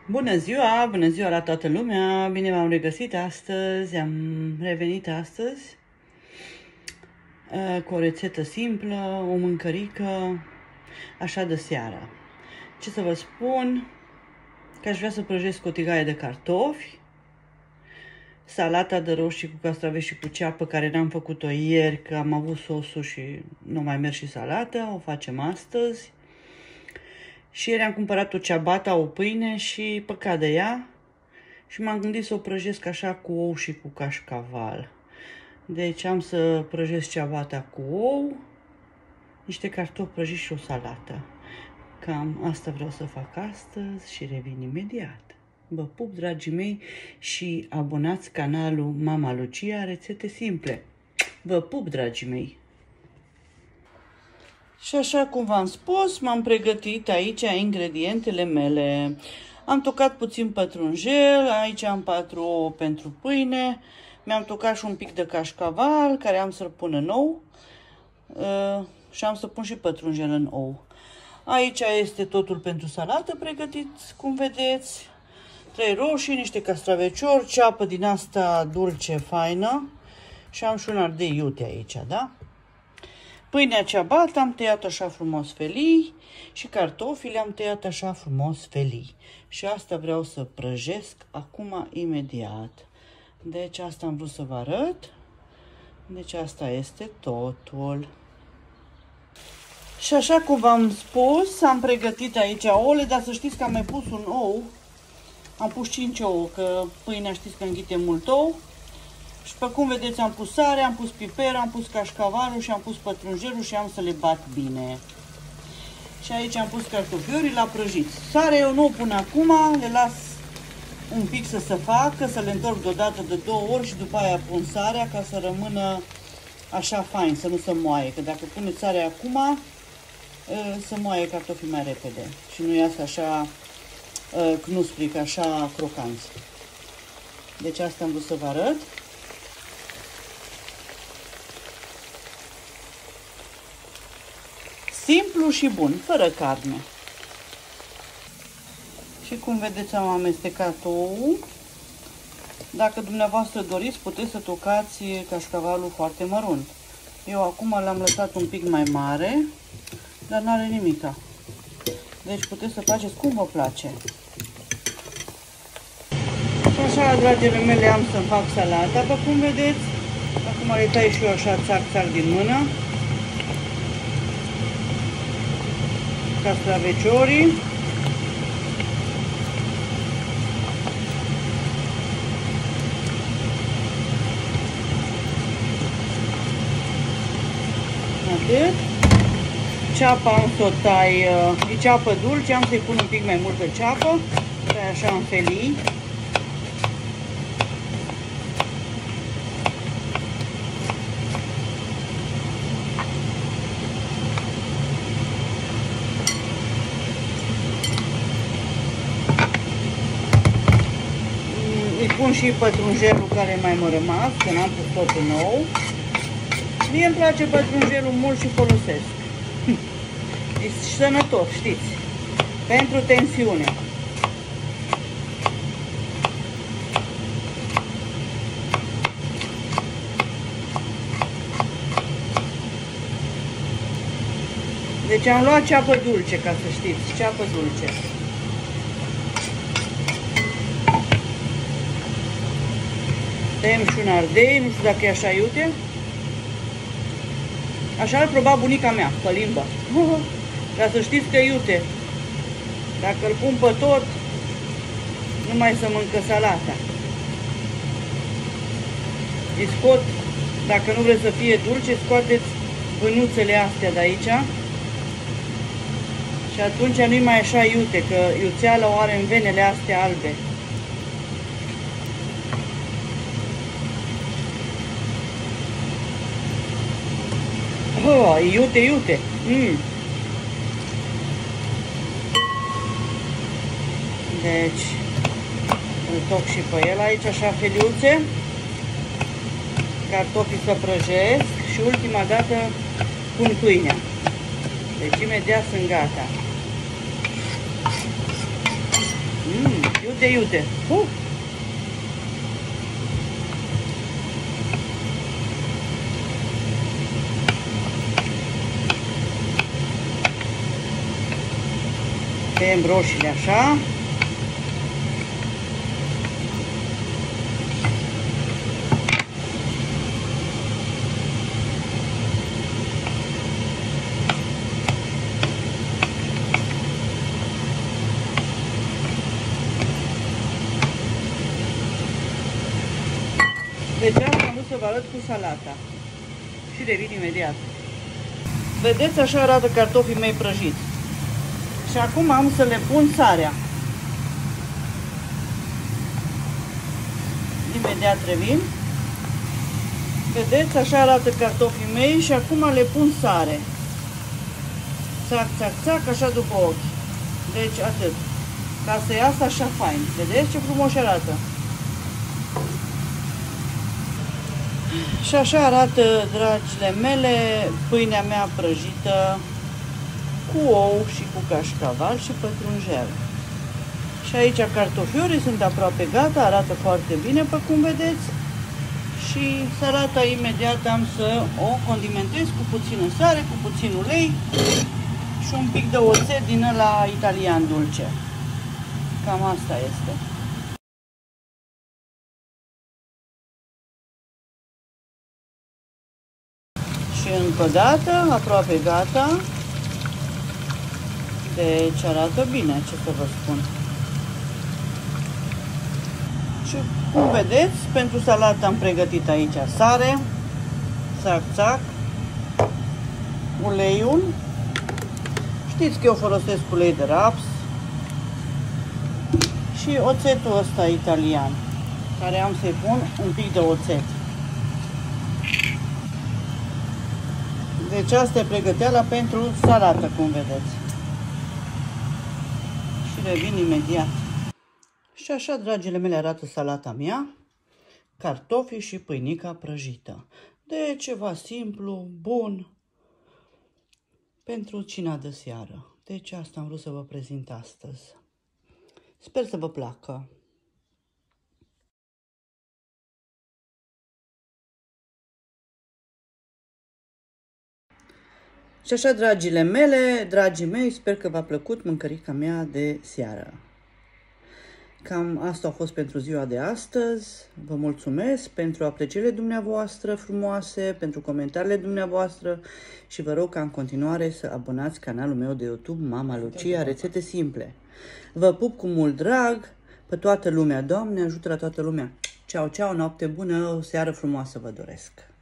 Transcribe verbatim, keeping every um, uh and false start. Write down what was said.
Bună ziua, bună ziua la toată lumea, bine v-am regăsit astăzi, am revenit astăzi cu o rețetă simplă, o mâncărică, așa de seară. Ce să vă spun, că aș vrea să prăjesc o tigaie de cartofi, salata de roșii cu castraveți și cu ceapă, care n-am făcut-o ieri, că am avut sosul și nu mai merg și salată, o facem astăzi. Și ieri am cumpărat o ciabatta, o pâine și păcat de ea și m-am gândit să o prăjesc așa cu ou și cu cașcaval. Deci am să prăjesc ciabatta cu ou, niște cartofi prăjiți și o salată. Cam asta vreau să fac astăzi și revin imediat. Vă pup, dragii mei, și abonați canalul Mama Lucia, rețete simple. Vă pup, dragii mei! Și așa cum v-am spus, m-am pregătit aici ingredientele mele. Am tocat puțin pătrunjel, aici am patru ouă pentru pâine, mi-am tocat și un pic de cașcaval, care am să-l pun în ou uh, și am să pun și pătrunjel în ou. Aici este totul pentru salată pregătit, cum vedeți. Trei roșii, niște castraveciori, ceapă din asta dulce, faină și am și un ardei iute aici, da? Pâinea ciabatta am tăiat așa frumos felii și cartofii le-am tăiat așa frumos felii. Și asta vreau să prăjesc acum imediat. Deci asta am vrut să vă arăt. Deci asta este totul. Și așa cum v-am spus, am pregătit aici ouăle, dar să știți că am mai pus un ou. Am pus cinci ouă, că pâinea știți că înghite mult ou. Și pe cum vedeți am pus sare, am pus piper, am pus cașcavalul și am pus pătrunjelul și am să le bat bine. Și aici am pus cartofiorii la prăjit. Sarea eu nu o pun acum, le las un pic să se facă, să le întorc deodată de două ori și după aia pun sarea ca să rămână așa fain, să nu se moaie. Că dacă puneți sarea acum, se moaie cartofii mai repede și nu iasă așa knuspric, așa crocanți. Deci asta am vrut să vă arăt. Simplu și bun, fără carne. Și cum vedeți am amestecat ouul. Dacă dumneavoastră doriți, puteți să tocați cașcavalul foarte mărunt. Eu acum l-am lăsat un pic mai mare, dar n-are nimica. Deci puteți să faceți cum vă place. Și așa, dragile mele, am să-mi fac salata, pe cum vedeți. Acum le tai și eu așa țac-țac din mână. Castraveciorii. Atât. Ceapa am să o tai, e ceapă dulce, am să-i pun un pic mai multă ceapă, tai așa în felii. Îi pun și pătrunjelul care mai m-a rămas, că n-am pus totul nou. Mie îmi place pătrunjelul mult și folosesc. E sănătos, știți, pentru tensiune. Deci am luat ceapă dulce, ca să știți, ceapă dulce. Tăiem și un ardei, nu știu dacă e așa iute. Așa îl proba bunica mea, pe limbă. Ca să știți că iute. Dacă îl pun pe tot, nu mai să mâncă salata. Îi scot, dacă nu vreți să fie dulce, scoateți vânuțele astea de aici. Și atunci nu-i mai așa iute, că iuțeala o are în venele astea albe. Oh, iute, iute. Mm. Deci, îl toc și pe el aici, așa feliuțe. Cartofii să prăjesc și ultima dată pun pâinea. Deci imediat sunt gata. Mmm, Iute, iute. Uh! Tăiem roșiile așa. Deci asta am vrut să vă arăt cu salata. Și revin imediat. Vedeți, așa arată cartofii mei prăjiți. Și acum am să le pun sarea. Imediat revin. Vedeți, așa arată cartofii mei și acum le pun sare. Țac, țac, țac, așa după ochi. Deci atât. Ca să iasă așa fain. Vedeți ce frumos arată? Și așa arată, dragile mele, pâinea mea prăjită cu ou și cu cașcaval și pătrunjel. Și aici cartofiorii sunt aproape gata, arată foarte bine, pe cum vedeți. Și salata imediat am să o condimentez cu puțină sare, cu puțin ulei și un pic de oțet din ăla italian dulce. Cam asta este. Și încă o dată, aproape gata. Deci arată bine, ce să vă spun. Și cum vedeți, pentru salată am pregătit aici sare, țac, țac, uleiul. Știți că eu folosesc ulei de raps și oțetul ăsta italian, care am să-i pun un pic de oțet. Deci asta e pregăteala pentru salată, cum vedeți. Și revin imediat. Și așa, dragile mele, arată salata mea, cartofii și pâinica prăjită. De ceva simplu, bun, pentru cina de seară. Deci asta am vrut să vă prezint astăzi. Sper să vă placă. Și așa, dragile mele, dragii mei, sper că v-a plăcut mâncărica mea de seară. Cam asta a fost pentru ziua de astăzi. Vă mulțumesc pentru aprecierile dumneavoastră frumoase, pentru comentariile dumneavoastră și vă rog ca în continuare să abonați canalul meu de YouTube Mama Lucia Rețete Simple. Vă pup cu mult drag pe toată lumea. Doamne ajută la toată lumea. Ceau, ceau, noapte bună, o seară frumoasă vă doresc.